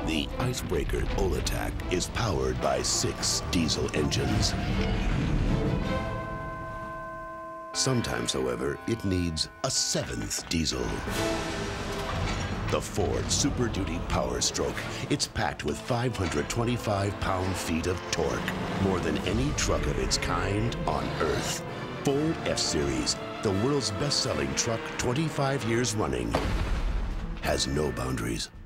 The Icebreaker Ol-Attack is powered by 6 diesel engines. Sometimes, however, it needs a 7th diesel. The Ford Super Duty Power Stroke. It's packed with 525 pound-feet of torque, more than any truck of its kind on Earth. Ford F-Series, the world's best-selling truck 25 years running, has no boundaries.